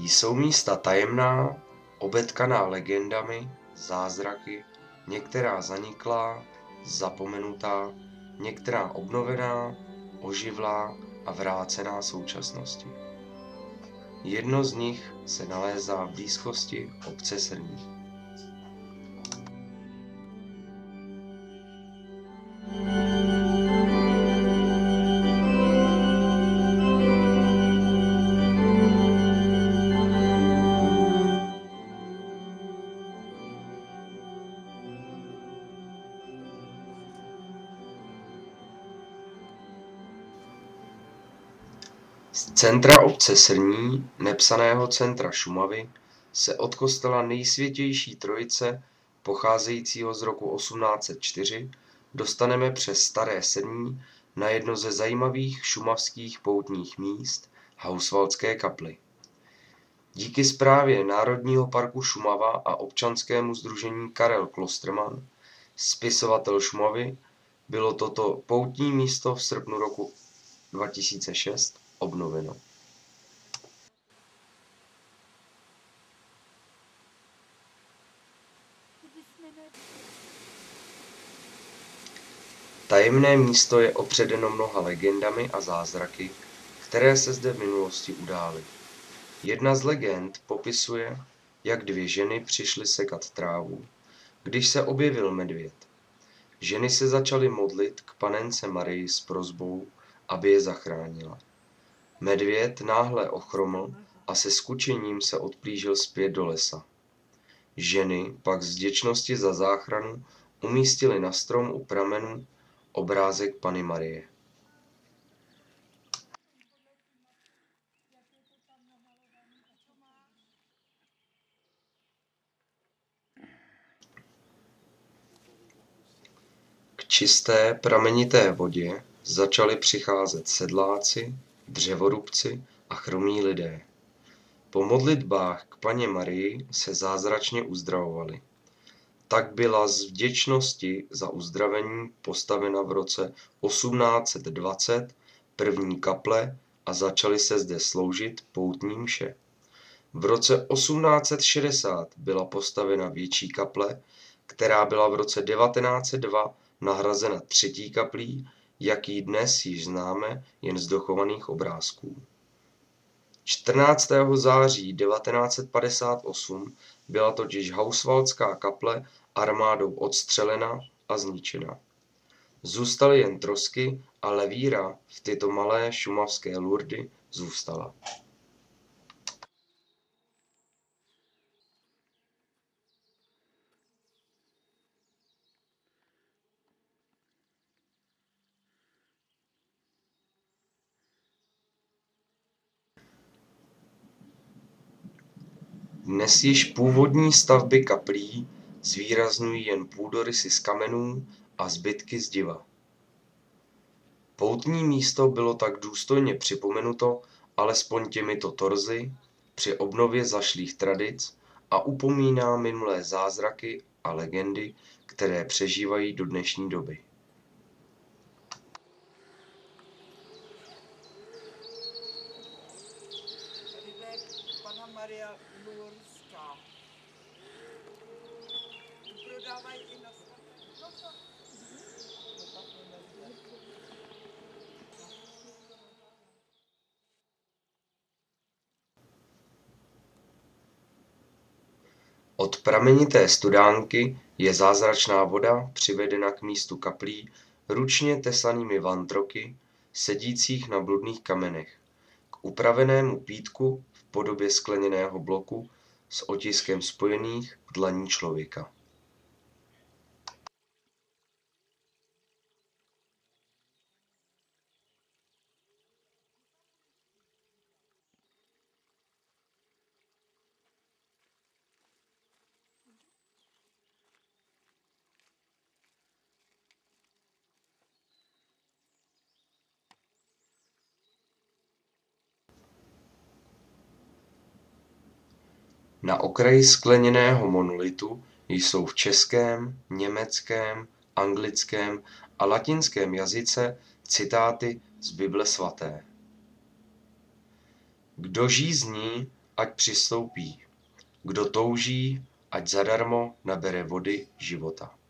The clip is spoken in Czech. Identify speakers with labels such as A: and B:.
A: Jsou místa tajemná, obetkaná legendami, zázraky, některá zaniklá, zapomenutá, některá obnovená, oživlá a vrácená současnosti. Jedno z nich se nalézá v blízkosti obce Srní. Z centra obce Srní, nepsaného centra Šumavy, se od kostela Nejsvětější Trojice, pocházejícího z roku 1804, dostaneme přes Staré Srní na jedno ze zajímavých šumavských poutních míst, Hauswaldské kapli. Díky správě Národního parku Šumava a občanskému sdružení Karel Klostermann, spisovatel Šumavy, bylo toto poutní místo v srpnu roku 2006 obnoveno. Tajemné místo je opředeno mnoha legendami a zázraky, které se zde v minulosti udály. Jedna z legend popisuje, jak dvě ženy přišly sekat trávu, když se objevil medvěd. Ženy se začaly modlit k Panence Marii s prosbou, aby je zachránila. Medvěd náhle ochroml a se skučením se odplížil zpět do lesa. Ženy pak z vděčnosti za záchranu umístily na strom u pramenu obrázek Panny Marie. K čisté pramenité vodě začali přicházet sedláci, dřevorubci a chromí lidé. Po modlitbách k Panně Marii se zázračně uzdravovali. Tak byla z vděčnosti za uzdravení postavena v roce 1820 první kaple a začaly se zde sloužit poutní mše. V roce 1860 byla postavena větší kaple, která byla v roce 1902 nahrazena třetí kaplí, jak ji dnes již známe jen z dochovaných obrázků. 14. září 1958 byla totiž Hauswaldská kaple armádou odstřelena a zničena. Zůstaly jen trosky, ale víra v tyto malé šumavské Lurdy zůstala. Dnes již původní stavby kaplí zvýrazňují jen půdorysy z kamenů a zbytky zdiva. Poutní místo bylo tak důstojně připomenuto alespoň těmito torzy při obnově zašlých tradic a upomíná minulé zázraky a legendy, které přežívají do dnešní doby.
B: Panna Maria Lurská. Tu prodávají i na
A: Od pramenité studánky je zázračná voda přivedena k místu kaplí ručně tesanými vantroky, sedících na bludných kamenech, k upravenému pítku v podobě skleněného bloku s otiskem spojených v dlaní člověka. Na okraji skleněného monolitu jsou v českém, německém, anglickém a latinském jazyce citáty z Bible svaté. Kdo žízní, ať přistoupí. Kdo touží, ať zadarmo nabere vody života.